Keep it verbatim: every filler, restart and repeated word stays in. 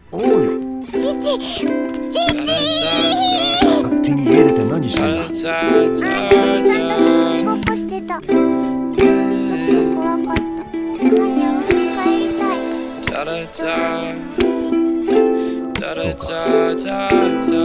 おうよ。 父、父。 勝手に家出て何してんだ。 あ、さんと一人ごっこしてた。ちょっと怖かった。アニャ、お家帰りたい。 そうか。